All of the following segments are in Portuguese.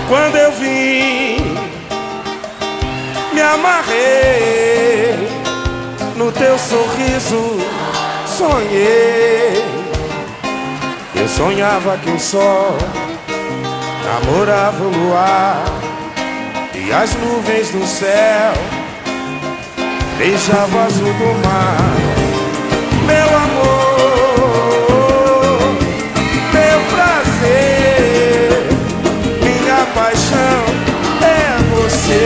Quando eu vim, me amarrei no teu sorriso, sonhei. Eu sonhava que o sol namorava o luar e as nuvens do céu beijavam o azul do mar. Meu amor, meu prazer, minha paixão é você.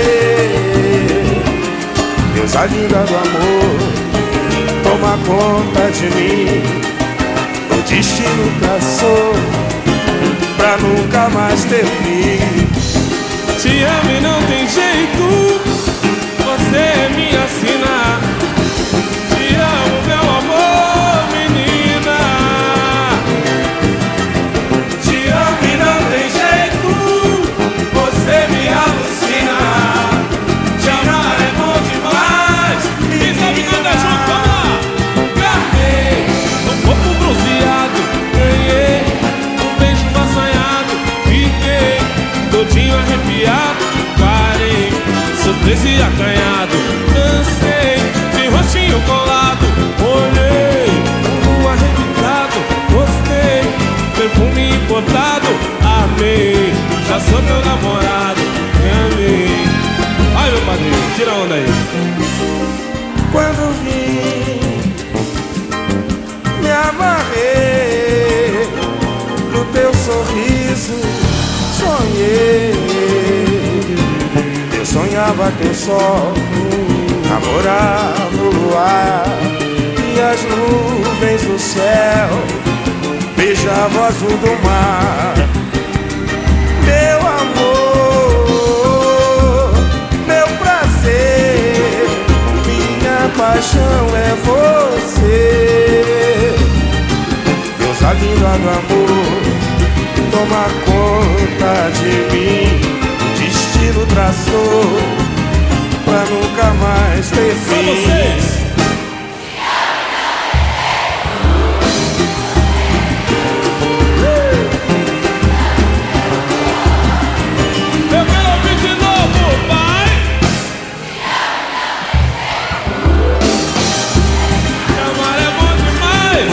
Deusa linda do amor, toma conta de mim. O destino traçou pra nunca mais ter fim. Te amo e não tem jeito, você é minha sina. Te amo, meu amor, menina. Te amo e não tem jeito, você me alucina. Te amar é bom demais. Quem sabe canta junto, vamos lá. Ganhei um corpo bronzeado, ganhei um beijo assanhado, fiquei todinho arrepiado, parei, surpreso e acanhado, dancei de rostinho colado, olhei, um arrebitado, gostei, perfume importado, amei, já sou teu namorado, me amei. Ai meu padrinho, tira a onda aí. Quando vim, me amarrei no teu sorriso, sonhei. Eu sonhava que o sol namorava o luar e as nuvens do céu beijavam o azul do mar. Meu amor, meu prazer, minha paixão é você. Deusa linda do amor, toma conta de mim. O destino traçou pra nunca mais ter fim. Pra vocês. Eu quero ouvir de novo, pai. Te amar é bom demais.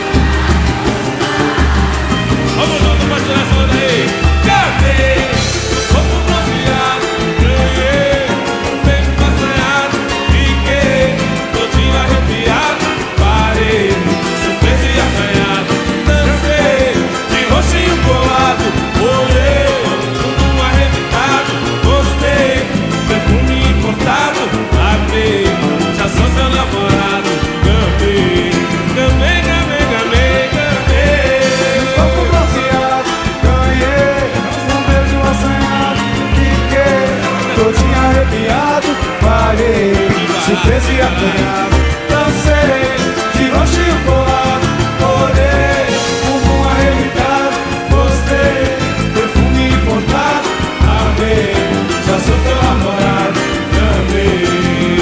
Vamos junto pra tirar essa onda aí. Cantei, corpo bronzeado, ganhei um beijo assanhado, fiquei todinho arrepiado, parei, surpreso e acanhado, dancei de rostinho colado, olhei, um arrebitado, gostei, perfume importado, amei, já sou seu namorado, gamei, gamei, gamei, gamei, gamei. Corpo bronzeado, ganhei um beijo assanhado, fiquei todinho arrepiado, parei, surpreso e acanhado, dancei de rostinho colado, olhei, um arrebitado, gostei, perfume importado, amei, já sou teu namorado, amei.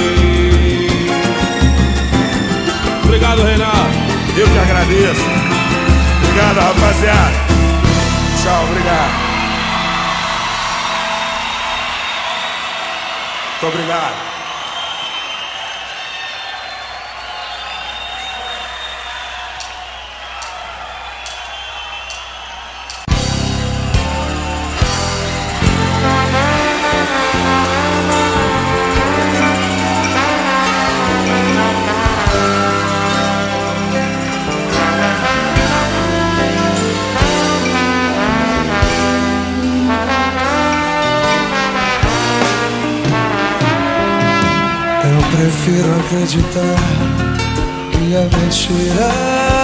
Obrigado, Renato. Eu que agradeço. Obrigado, rapaziada. Tchau, obrigado. Muito obrigado. Prefiro acreditar que a mentira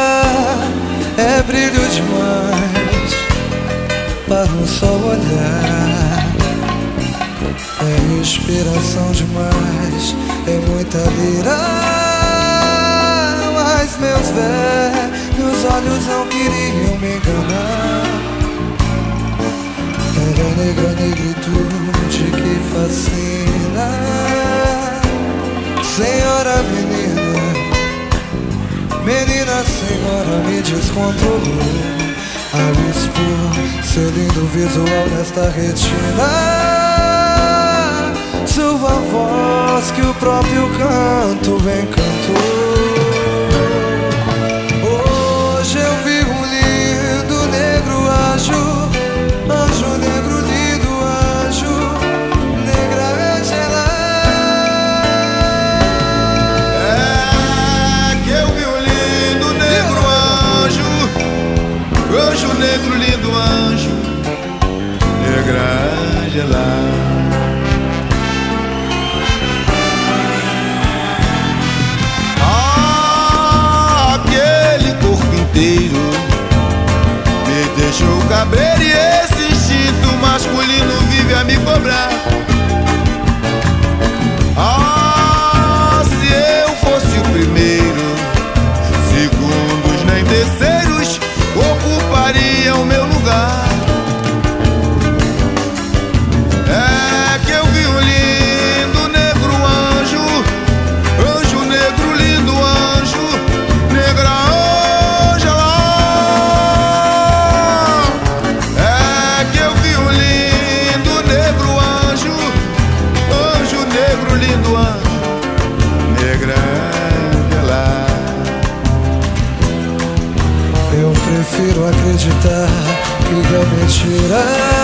é brilho demais para um só olhar. É inspiração demais, é muita lira, mas meus velhos olhos não queriam me enganar. Era a negra negritude que fascina. Senhora menina, menina senhora me descontrolou. ao expor seu lindo visual nesta retina. Sua voz que o próprio canto encantou. Hoje eu vi um lindo negro anjo, anjo negro lindo anjo, negra Angela. É que eu vi um lindo negro anjo, anjo negro lindo anjo, negra Angela. Me deixou caber e esse instinto masculino vive a me cobrar. Ah, se eu fosse o primeiro, segundos nem terceiros ocupariam meu lugar. É que eu vi um lindo negro anjo, anjo negro lindo anjo, negra prefiro acreditar que é mentira,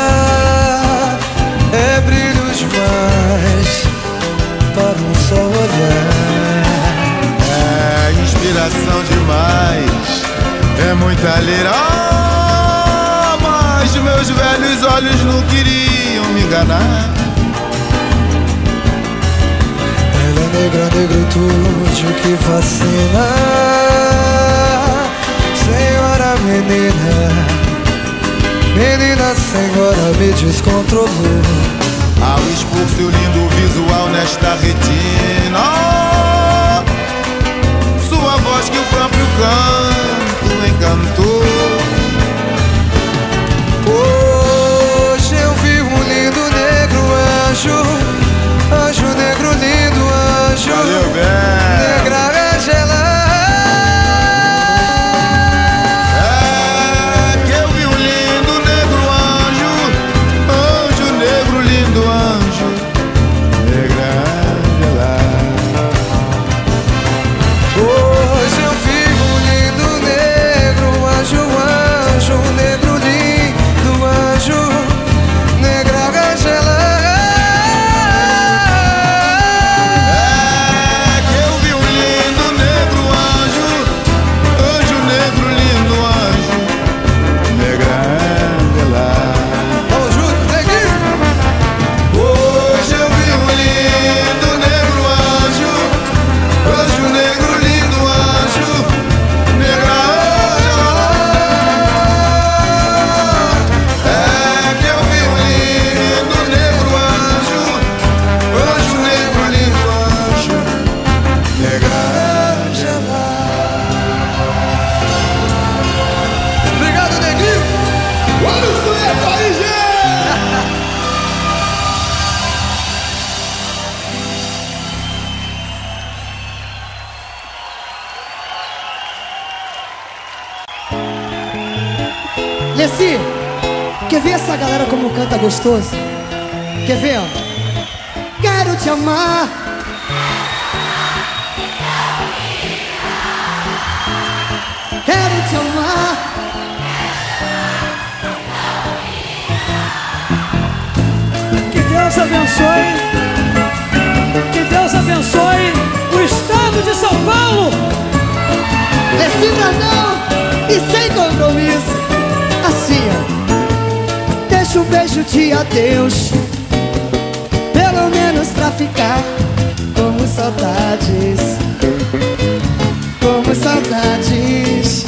é brilho demais para um só olhar. É inspiração demais, é muita lira. Ah, mas meus velhos olhos não queriam me enganar. Ela é negra, negritude que fascina. Senhora menina, menina senhora me descontrolou. Ao expor seu lindo visual nesta retina, sua voz que o próprio canto encantou. Hoje eu vi um lindo negro anjo, anjo negro lindo anjo, valeu, negra Angela. Leci, quer ver essa galera como canta gostoso? Quer ver, ó? Quero te amar. Quero te amar. Que Deus abençoe. Que Deus abençoe o estado de São Paulo. Leci Brandão e sem compromisso. Assim, ó. Deixa um beijo de adeus, pelo menos pra ficar como saudades, como saudades.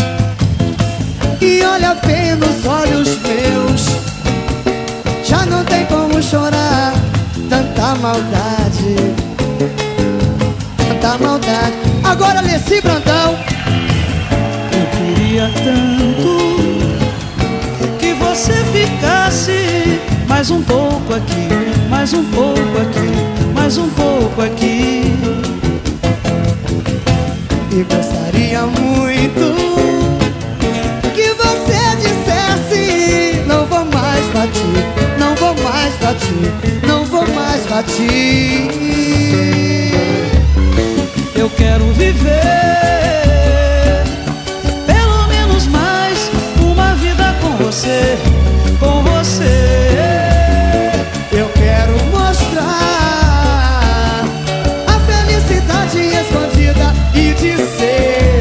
E olha bem nos olhos meus, já não tem como chorar. Tanta maldade, tanta maldade. Agora Leci Brandão. Eu queria tanto que você ficasse mais um pouco aqui, mais um pouco aqui, mais um pouco aqui. E gostaria muito que você partir, não vou mais partir. Eu quero viver pelo menos mais uma vida com você, com você. Eu quero mostrar a felicidade escondida e dizer,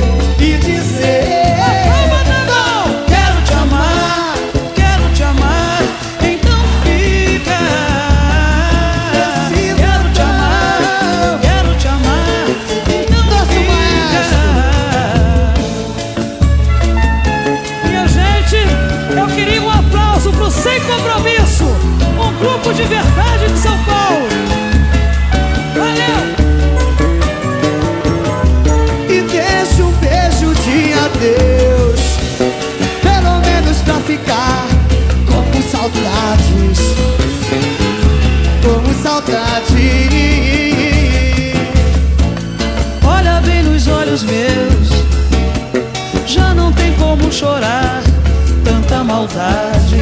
quero te amar, então fica. Quero te amar, então fica. Minha gente, eu queria um aplauso pro Sem Compromisso, um grupo de verdade de São Paulo. Valeu! E deixa um beijo de adeus, pelo menos pra ficar como saudades, como saudades. Olha bem nos olhos meus, já não tem como chorar. Tanta maldade,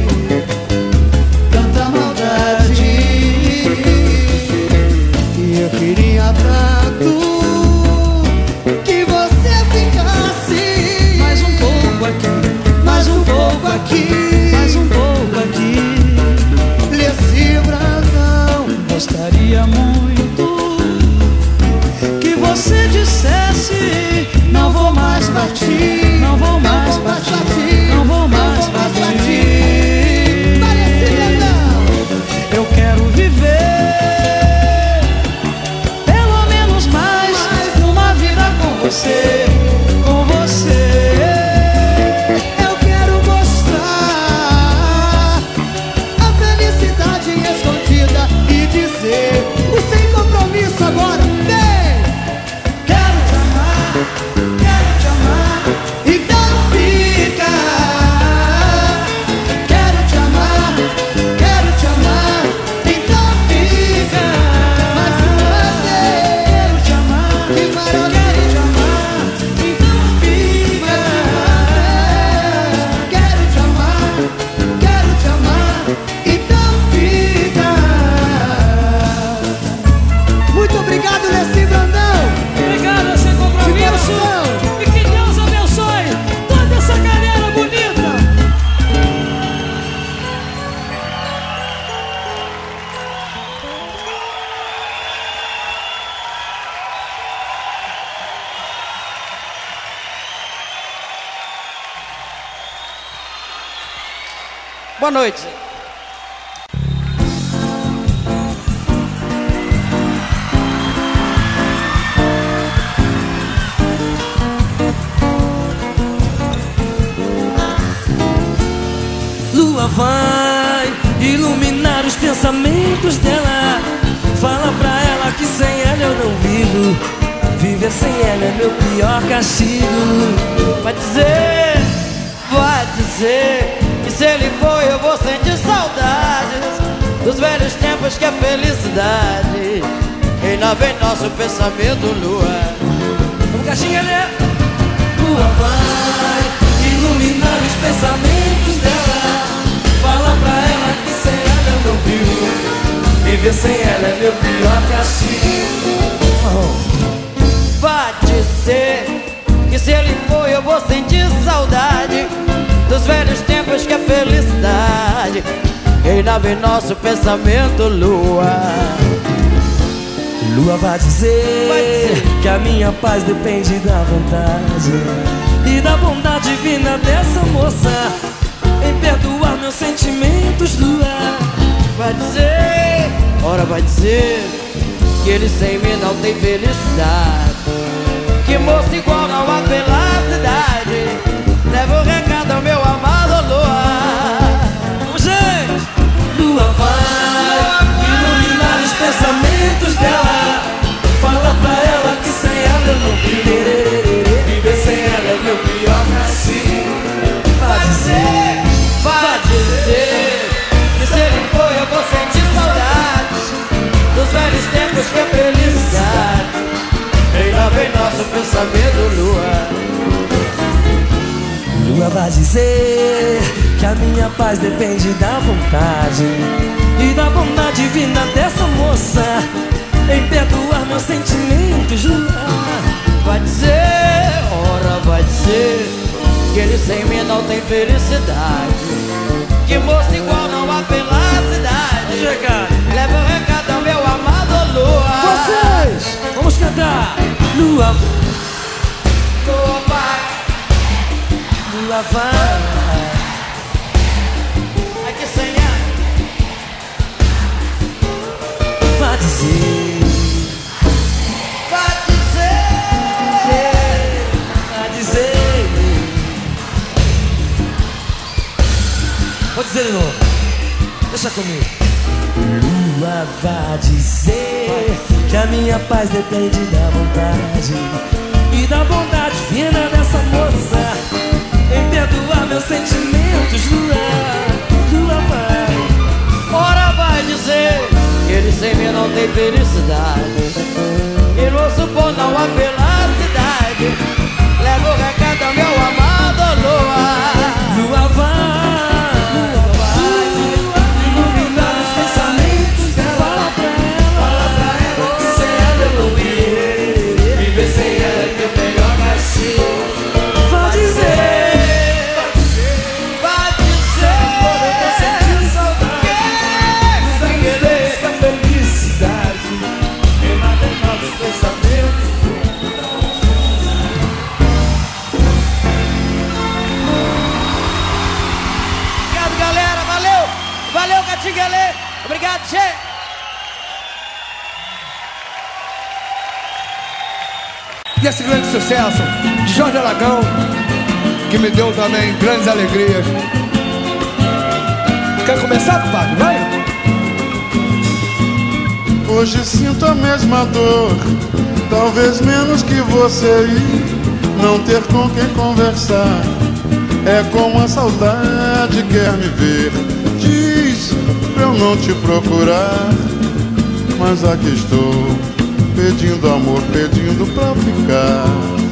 tanta maldade. E eu queria tanto que você ficasse Mais um pouco aqui, mais um pouco aqui, mais um pouco aqui. Nesse brasão. Gostaria muito que você dissesse: não vou mais partir, não vou mais partir, não vou mais partir. Eu quero viver pelo menos mais uma vida com você, com você. Eu quero mostrar a felicidade escondida e dizer o Sem Compromisso agora. Vem! Quero te amar, Então fica. Quero te amar, então fica. Mais uma vez. quero te amar, Que maravilha. quero te amar, então fica. Quero te amar, então fica. Muito obrigado, Nessim Brandão. Obrigado, Sem Compromisso. E que Deus abençoe toda essa galera bonita. Boa noite. Lua vai iluminar os pensamentos dela. Fala pra ela que sem ela eu não vivo. Viver sem ela é meu pior castigo. Vai dizer que se ele for eu vou sentir saudades dos velhos tempos que a felicidade reina vem nosso pensamento, lua. Vamos, caixinha, né? Lua vai iluminar os pensamentos dela. Fala pra ela que sem ela eu não vivo. Viver sem ela é meu pior castigo. Vai dizer que se ele for eu vou sentir saudade dos velhos tempos que a felicidade reinava em nosso pensamento, lua. Lua vai dizer que a minha paz depende da vontade e da bondade divina dessa moça em perdoar meus sentimentos, lua. Vai dizer, ora vai dizer que ele sem mim não tem felicidade, que moço igual não há pela cidade. Leva o recado ao meu amado, lua. Gente, lua vai iluminar os pensamentos dela. Fala pra ela que sem ela eu não vivo. Viver sem ela é meu pior castigo. Vai dizer que se ele for eu vou sentir saudades dos velhos tempos que a felicidade reinava em nosso pensamento, lua. Lua vai dizer que a minha paz depende da vontade e da bondade divina dessa moça em perdoar meus sentimentos. Vai dizer, ora vai dizer, que ele sem mim não tem felicidade, que moça igual não há pela cidade. Leva o recado ao meu amado Lua. Vocês, vamos cantar. Lua, Lua vai, Lua vai. aqui sem ela. Vai dizer, Vai dizer, vai dizer. Vou dizer de novo, deixa comigo. Lua vai dizer que a minha paz depende da vontade e da bondade divina dessa moça em perdoar meus sentimentos. Lua vai. ora vai dizer, que ele sem mim não tem felicidade, e no supor não há pela cidade. Leva o recado ao meu amado Lua. Lua vai, iluminar os pensamentos dela. Fala pra ela que sem ela eu não viver. Viver sem ela é meu melhor castigo. Vai dizer, Vai dizer, eu tô sentindo saudade dos anos da felicidade. Renato nossos pensamentos. obrigado galera, valeu, valeu Catinguelê, obrigado, Che. E esse grande sucesso de Jorge Aragão, que me deu também grandes alegrias. Quer começar, compadre? Vai! Hoje sinto a mesma dor, talvez menos que você, e não ter com quem conversar. É como a saudade quer me ver, diz pra eu não te procurar, mas aqui estou, pedindo amor, pedindo pra ficar.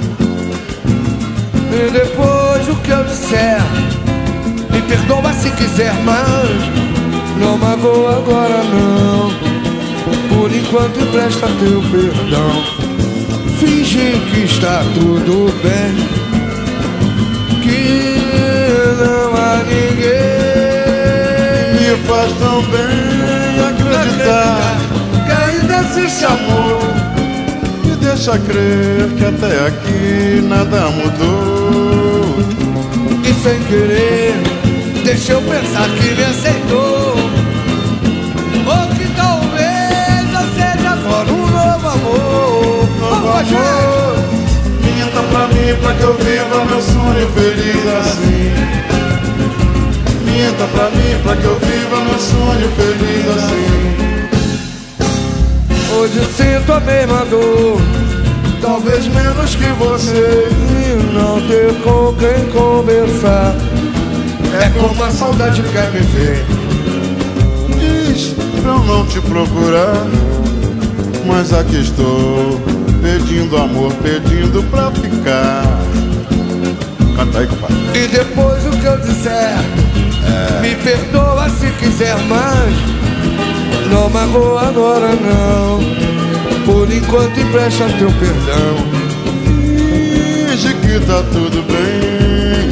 E depois do que eu disser, me perdoa se quiser, mas não magoa agora não. Por enquanto empresta teu perdão. Finge que está tudo bem, que não há ninguém. Me faz tão bem acreditar que ainda existe amor, me deixa crer que até aqui nada mudou. E sem querer, deixa eu pensar que me aceitou, ou que talvez eu seja agora um novo amor. Vamos com a gente! Minta pra mim, pra que eu viva meu sonho feliz assim. Minta pra mim, pra que eu viva meu sonho feliz assim. Hoje sinto a mesma dor, Talvez menos que você, e não ter com quem conversar. É como a saudade quer me ver, diz pra eu não te procurar, mas aqui estou, pedindo amor, pedindo pra ficar. Canta aí, compadre. e depois o que eu disser, me perdoa se quiser, mas não magoa agora não. Por enquanto empresta teu perdão. Finge que tá tudo bem,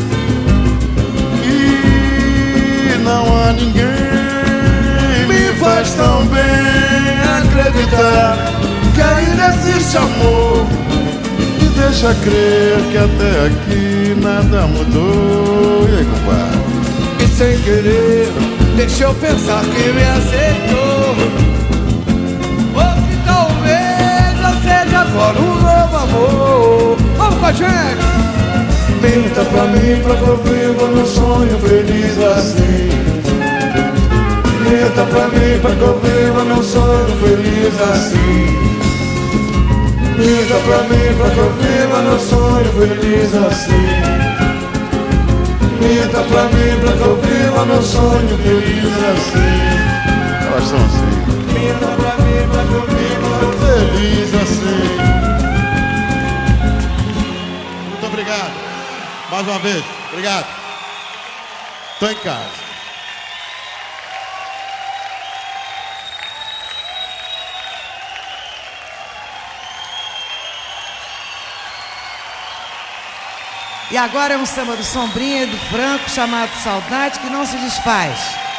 e não há ninguém. Me faz tão bem acreditar que ainda existe amor, me deixa crer que até aqui nada mudou. E aí, compadre? E sem querer, deixa eu pensar que me aceitou, ou que talvez eu seja agora um novo amor. Vamos com a gente! Minta pra mim, pra que eu viva meu sonho feliz assim. Minta pra mim, pra que eu viva meu sonho feliz assim. Minta pra mim, pra que eu viva meu sonho feliz assim. Minta pra mim, pra que eu viva meu sonho feliz assim. Elas são assim. Minta pra mim, pra que eu viva feliz assim. Muito obrigado. Mais uma vez, obrigado. Tô em casa. E agora é um samba do Sombrinha e do Franco chamado Saudade que não se desfaz.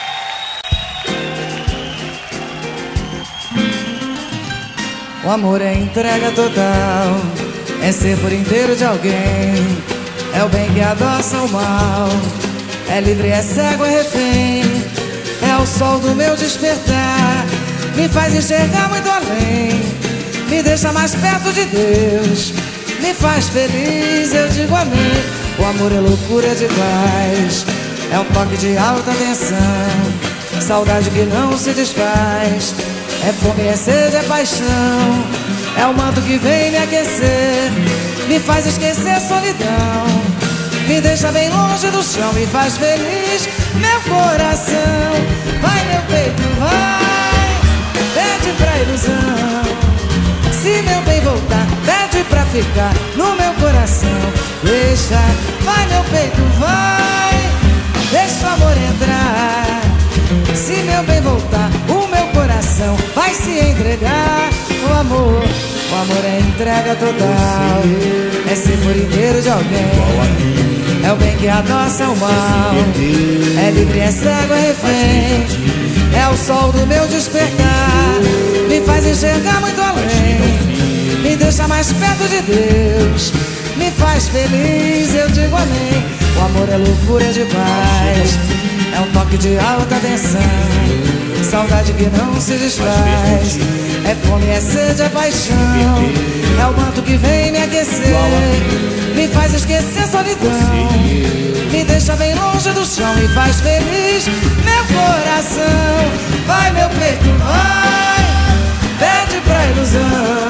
O amor é entrega total, é ser por inteiro de alguém, é o bem que adoça o mal, é livre, é cego, é refém, é o sol do meu despertar, me faz enxergar muito além, me deixa mais perto de Deus, me faz feliz, eu digo amém. O amor é loucura demais, é um toque de alta tensão, saudade que não se desfaz, é fome, é sede, é paixão, é o manto que vem me aquecer, me faz esquecer a solidão, me deixa bem longe do chão, me faz feliz, meu coração. Vai meu peito, vai, pede pra ilusão, se meu bem voltar, pede pra ficar no meu coração. Deixa, vai meu peito, vai, deixa o amor entrar, se meu bem voltar, o meu coração vai se entregar. O amor é entrega total, é ser por inteiro de alguém, é o bem que adoça o mal, é livre, é cego, é refém, é o sol do meu despertar, me faz enxergar muito além, me deixa mais perto de Deus, me faz feliz, eu digo amém. O amor é loucura de paz, é um toque de alta tensão, saudade que não se desfaz, é fome, é sede, é paixão, é o manto que vem me aquecer, me faz esquecer a solidão, me deixa bem longe do chão, me faz feliz, meu coração. Vai meu peito, vai, pede pra ilusão,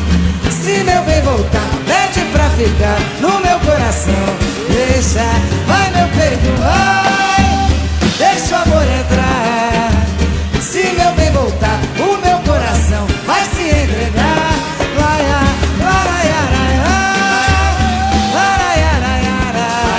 se meu bem voltar, pede pra ficar no meu coração. Deixa, vai meu peito, vai, deixa o amor entrar, se meu bem voltar, o meu coração vai se entregar. Laia, laia, laia, laia, laia,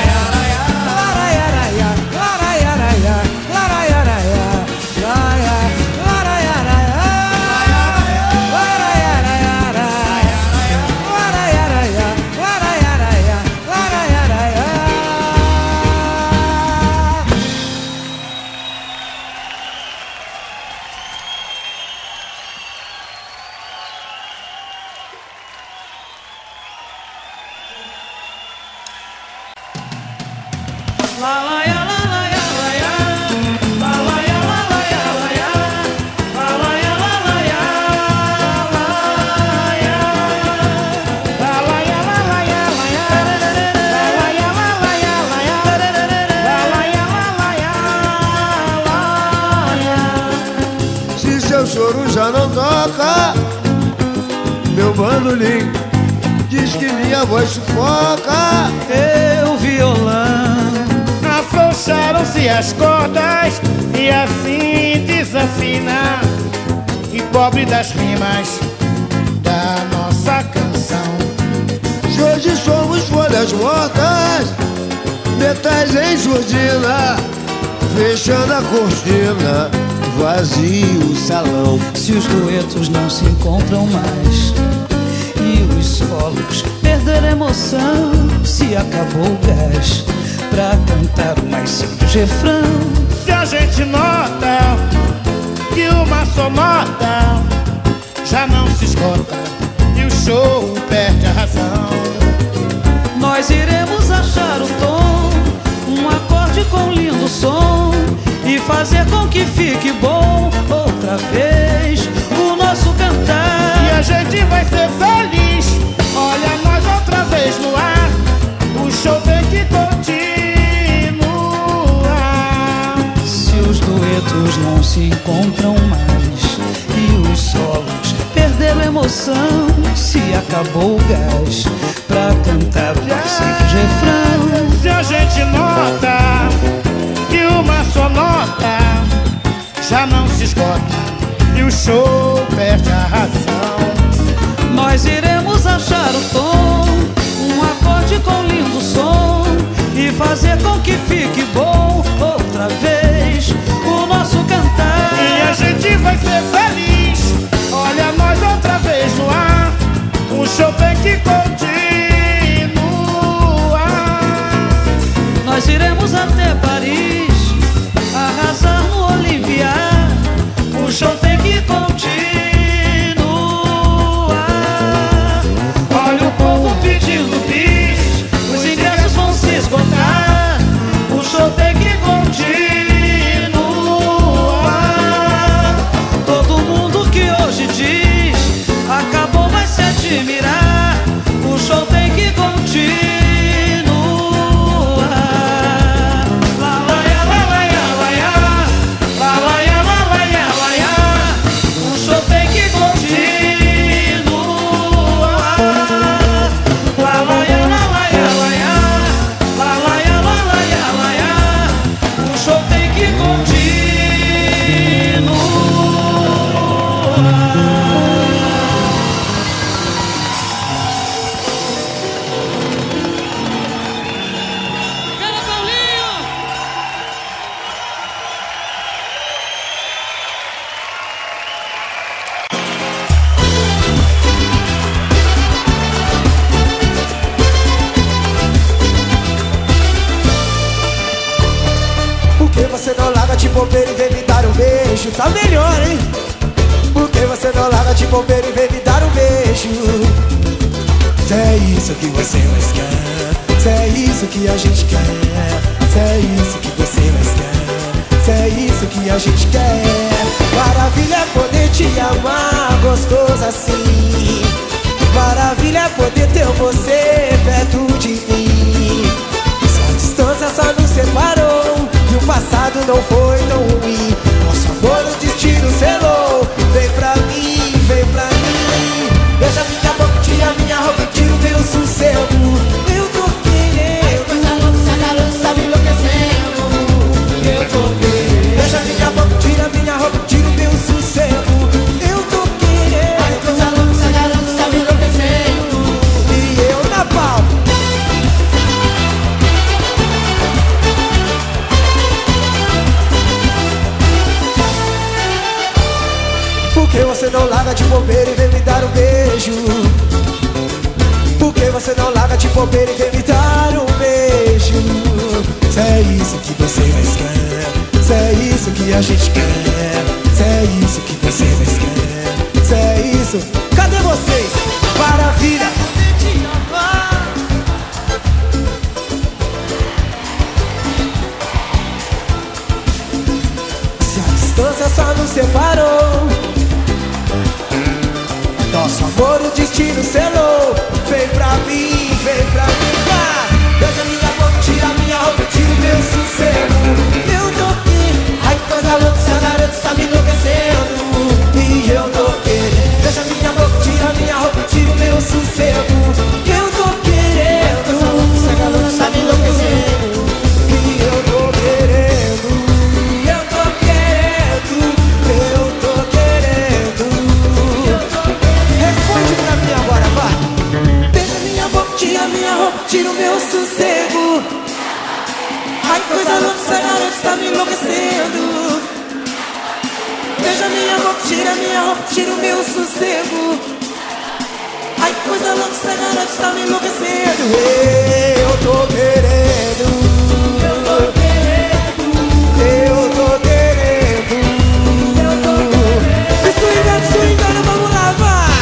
Se seu choro já não toca, meu bandolim diz que minha voz sufoca. Eu violão, afrouxaram-se as cordas e assim desafina. E pobre das rimas da nossa canção. Se hoje somos folhas mortas, metais em surdina, fechando a cortina, vazio o salão. se os duetos não se encontram mais e os solos perderam a emoção, se acabou o gás pra cantar o mais simples refrão. Se a gente nota que uma só nota já não se esgota e o show perde a razão, Nós iremos achar o tom, um acorde com lindo som, e fazer com que fique bom outra vez o nosso cantar. e a gente vai ser feliz. Olha nós outra vez no ar, o show tem que continuar. Se os duetos não se encontram mais e os solos perderam a emoção, se acabou o gás pra cantar o mais simples refrão. Se a gente nota que uma só nota já não se esgota e o show perde a razão, Nós iremos achar o tom, um acorde com lindo som, e fazer com que fique bom vai ser feliz. Olha nós outra vez no ar. O show tem que continuar. Nós iremos até Paris, arrasar no Olimpia. O show tem que continuar. Olha o povo pedindo bis, Os ingressos vão se esgotar. o show tem que continuar. Todo mundo que hoje diz acabou vai se admirar. O show tem que continuar. Lá, lá, ia, lá, lá, ia, lá, ia. Lá, lá, ia, lá, lá, ia, lá, ia. O show tem que continuar. Lá, lá, ia, lá, lá, ia, lá, ia. Lá, lá, ia, lá, lá, ia, lá, ia. O show tem que Por que você não larga de bobeira e vem me dar um beijo? Tá melhor, hein? Por que você não larga de bobeira e vem me dar um beijo? Se é isso que você mais quer, se é isso que a gente quer, se é isso que você mais quer, se é isso que a gente quer. Maravilha é poder te amar gostoso assim. Maravilha é poder ter você perto de mim. Se a distância só nos separou e o passado não foi tão ruim, nosso amor o destino selou. Vem pra mim, vem pra mim. Beija minha boca, tira minha roupa, tira o meu sossego. Eu tô querendo, coisa louca, essa garota tá me enlouquecendo. Eu tô querendo. Beija minha boca, tira minha roupa, tira o meu sossego. Eu tô querendo, coisa louca, essa garota tá me enlouquecendo. E eu na palma. Por que você não larga de bobeira e vem me dar um beijo? Por que você não larga de bobeira e vem me dar um beijo? Se é isso que você mais quer, se é isso que a gente quer, se é isso que você mais quer, se é isso. Cadê vocês? Maravilha! Se a distância só nos separou, nosso amor o destino selou. Vem pra mim, vai. Beija minha boca, tira minha roupa, tira o meu sossego. Eu tô aqui, ai coisa louca, essa garota tá me enlouquecendo. E eu tô querendo. Beija minha boca, tira minha roupa, tira o meu sossego. Eu tô querendo, essa garota tá me enlouquecendo. E eu tô querendo, eu tô querendo, eu tô querendo. Responde pra mim agora, vai. Beija minha boca, tira minha roupa, tira o meu sossego. Ai, coisa louca, essa garota tá me enlouquecendo. Beija minha boca, tira minha roupa, tira o meu sossego. Ai, coisa louca, essa garota tá me enlouquecendo. Eu tô querendo, eu tô querendo, eu tô querendo, eu tô querendo. Swingando, vamos lá, vai.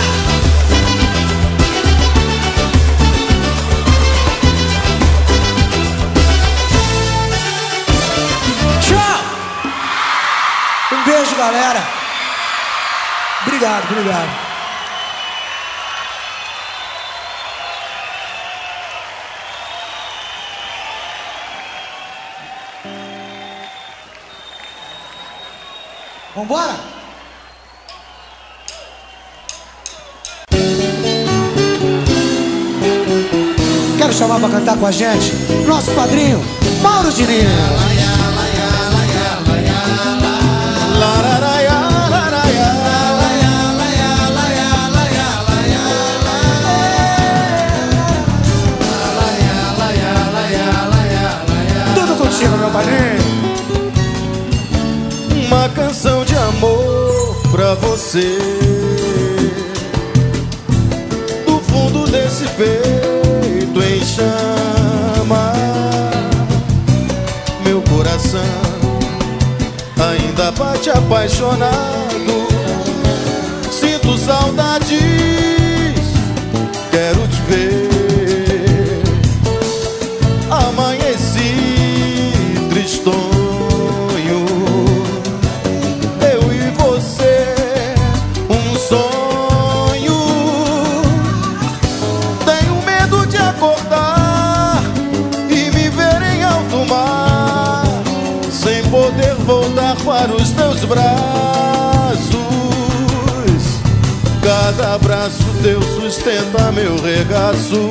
Tchau. Um beijo, galera. Obrigado. Vambora? Quero chamar pra cantar com a gente nosso padrinho, Mauro Diniz. Tudo contigo, meu padrinho. Uma canção de amor você. Do fundo desse peito em chama, meu coração ainda bate apaixonado. Sinto saudades, quero te ver. Amanheci tristonho, eu e você, um sonho. Tenho medo de acordar e me ver em alto mar, sem poder voltar para os teus braços. Cada abraço teu sustenta meu regaço.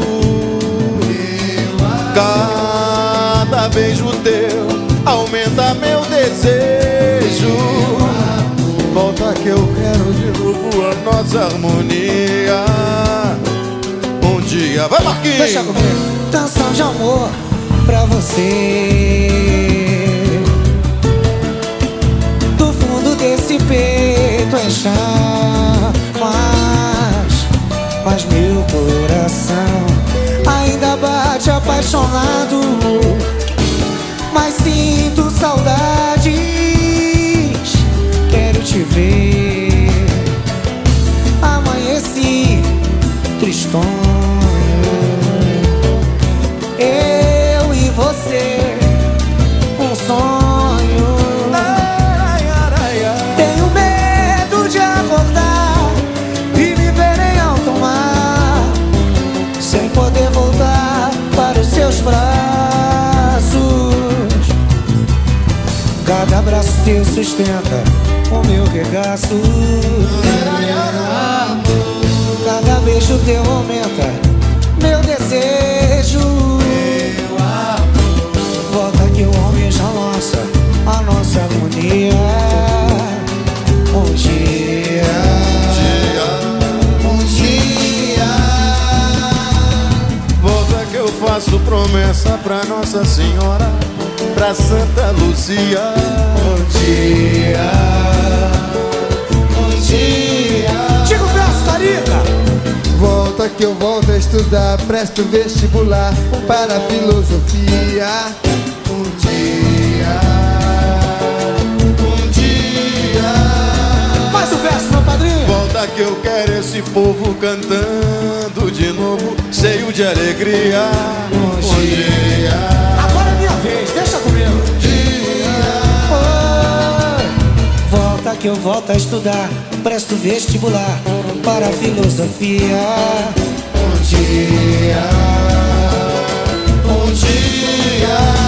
Cada beijo teu aumenta meu desejo. Volta que eu quero de novo a nossa harmonia. Um dia, vai Marquinhos! Deixa comigo. Canção de amor pra você. Do fundo desse peito em chamas, mas meu coração ainda bate apaixonado. Mas sinto saudades, quero te ver. Amanheci tristonho, eu e você, um sonho. Tenho medo de acordar e me ver em alto mar, sem poder voltar para os seus braços. Cada abraço teu sustenta o meu regaço. Cada beijo teu aumenta meu desejo. Volta que o homem já lança a nossa harmonia. Um dia, um dia. Volta que eu faço promessa pra Nossa Senhora, pra Santa Luzia. Um dia, um dia. Diga o verso, Carica. Volta que eu volto a estudar, presto vestibular para a filosofia. Um dia, um dia. Mais um verso, meu padrinho. Volta que eu quero esse povo cantando de novo, cheio de alegria. Um dia. Agora é minha vez, deixa comigo. Volta que eu volto a estudar, presto vestibular para a filosofia. Um dia, um dia.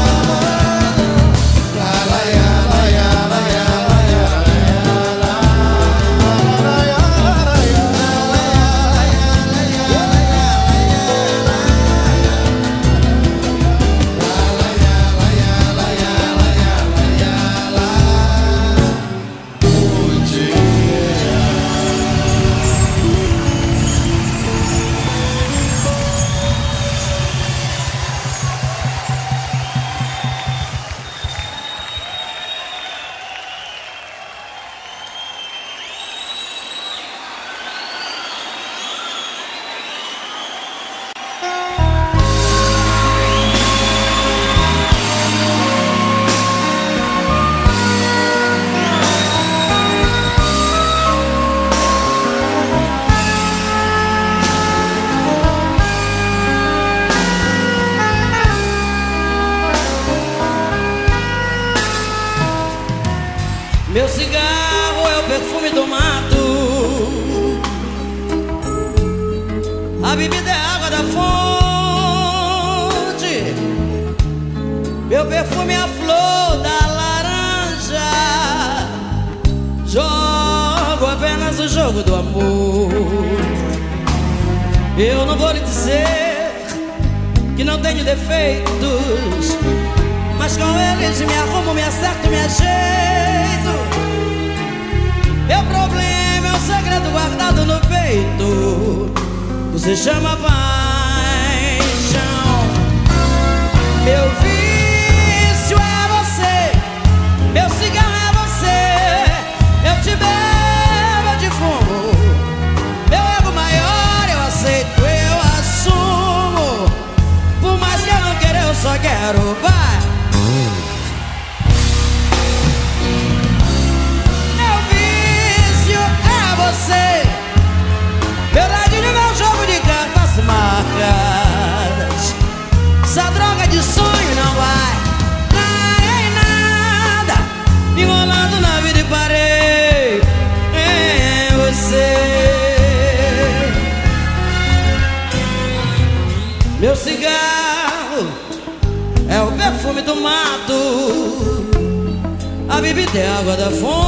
Meu cigarro é o perfume do mato, a bebida é a água da fonte, meu perfume é a flor da laranja. Jogo apenas o jogo do amor. Eu não vou lhe dizer que não tenho defeitos, mas com eles me arrumo, me acerto, me ajeito. Meu problema é um segredo guardado no peito, você chama paixão. Meu vício é você, meu cigarro é você. Eu te bebo, quero, vai. Meu vício é você, meu ladinho, meu jogo de cartas marcadas. Essa droga de sonho não vai dar em nada, enrolando na vida e parei em você. Meu cigarro é o perfume do mato, a bebida é a água da fonte.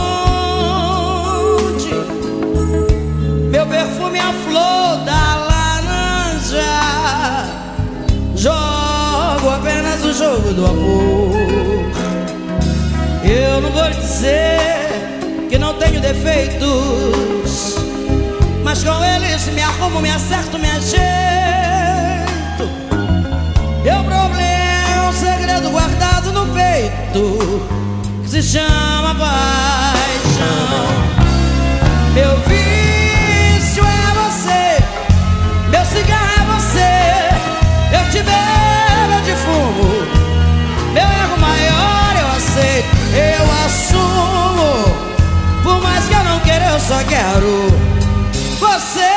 Meu perfume é a flor da laranja. Jogo apenas o jogo do amor. Eu não vou dizer que não tenho defeitos, mas com eles me arrumo, me acerto, me ajeito. Meu problema é um segredo guardado no peito, que se chama paixão. Meu vício é você, meu cigarro é você. Eu te bebo, eu te fumo, meu erro maior eu aceito, eu assumo. Por mais que eu não queira, eu só quero você.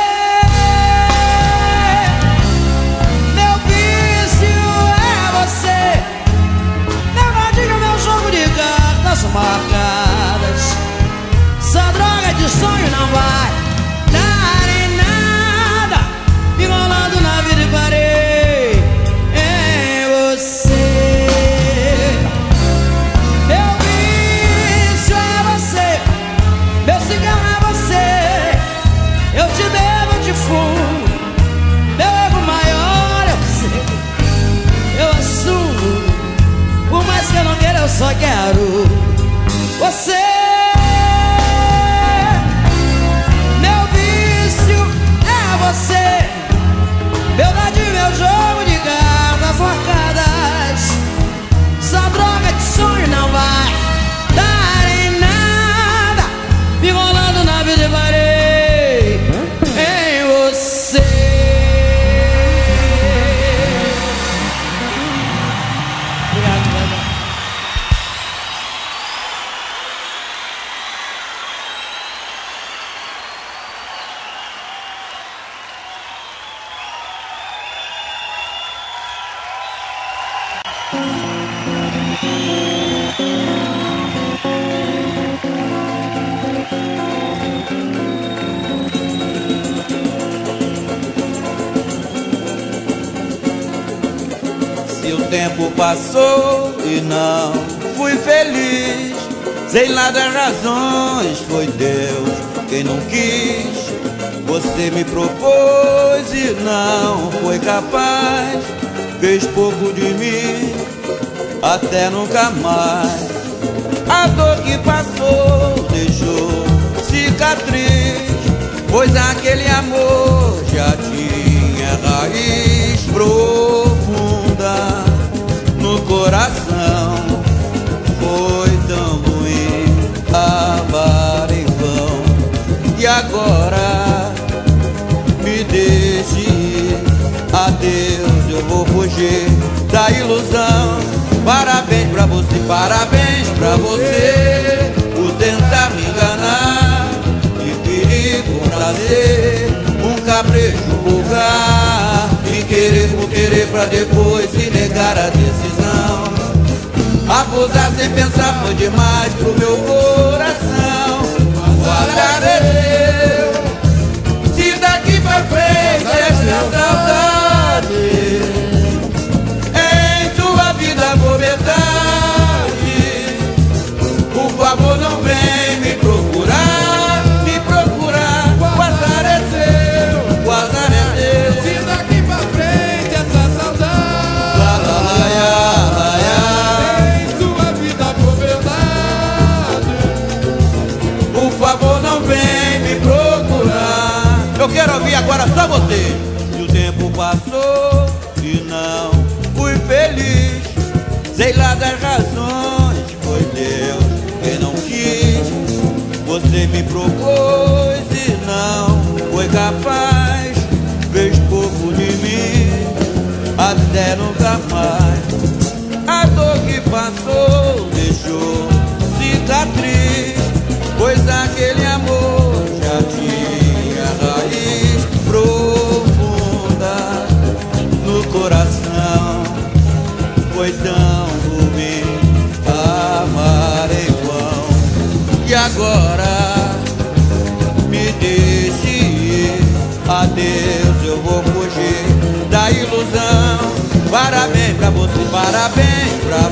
Meu vício é você, meu ladinho, meu jogo de cartas marcadas. Essa droga de sonho não vai dar em nada, enrolando na vida e parei em você. Meu vício é você, meu cigarro é você. Eu te bebo, eu te fumo, meu erro maior eu sei, eu assumo. Por mais que eu não queira, eu só quero você. Meu vício é você, meu ladinho, meu jogo de cartas marcadas. Essa droga de sonho não vai dar em nada, me enrolando na vida e parei em você. Obrigado, galera. Se o tempo passou e não fui feliz, sei lá das razões, foi Deus quem não quis. Você me propôs e não foi capaz, fez pouco de mim, até nunca mais. A dor que passou deixou cicatriz, pois aquele amor já tinha raiz profunda no coração. Foi tão ruim amar em vão, e agora me deixe ir. Adeus, eu vou fugir da ilusão. Parabéns pra você, parabéns pra você, por tentar me enganar. Que perigo, prazer, um capricho vulgar. Me querer por querer pra depois se negar a decisão. Abusar sem pensar foi demais pro meu coração. O azar é teu, se daqui pra frente esta saudade em tua vida for verdade. Por favor, não vem me procurar, me procurar. O azar é teu, o azar é teu, Se daqui pra frente essa saudade lá, lá, lá, lá, lá, lá. em sua vida por verdade. Por favor, não vem me procurar. Eu quero ouvir agora só você. E o tempo passou e não fui feliz, sei lá das razões, foi Deus quem não quis. Você me propôs e não foi capaz, fez pouco de mim, até nunca mais. E parabéns pra